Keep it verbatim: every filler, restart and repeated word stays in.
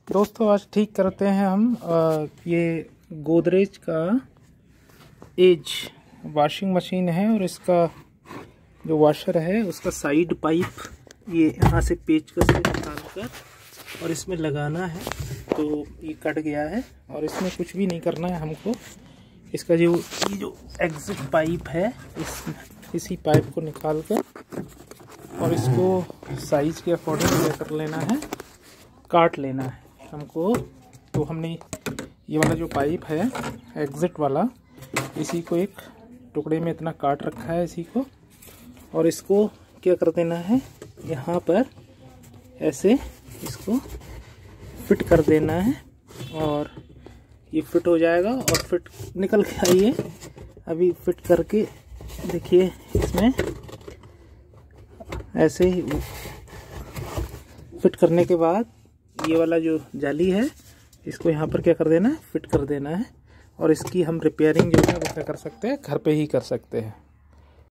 दोस्तों आज ठीक करते हैं हम आ, ये गोदरेज का एज वॉशिंग मशीन है और इसका जो वॉशर है उसका साइड पाइप ये यहाँ से पेचकस से निकाल कर और इसमें लगाना है। तो ये कट गया है और इसमें कुछ भी नहीं करना है हमको। इसका जो ये जो एग्जिट पाइप है इस इसी पाइप को निकाल कर और इसको साइज़ के अकॉर्डिंग क्या कर लेना है, काट लेना है हमको। तो हमने ये वाला जो पाइप है एग्जिट वाला, इसी को एक टुकड़े में इतना काट रखा है इसी को, और इसको क्या कर देना है यहाँ पर ऐसे इसको फिट कर देना है और ये फिट हो जाएगा। और फिट निकल के आइए अभी फिट करके देखिए, इसमें ऐसे ही फिट करने के बाद ये वाला जो जाली है इसको यहाँ पर क्या कर देना है, फिट कर देना है। और इसकी हम रिपेयरिंग जो है वो क्या कर सकते हैं, घर पे ही कर सकते हैं।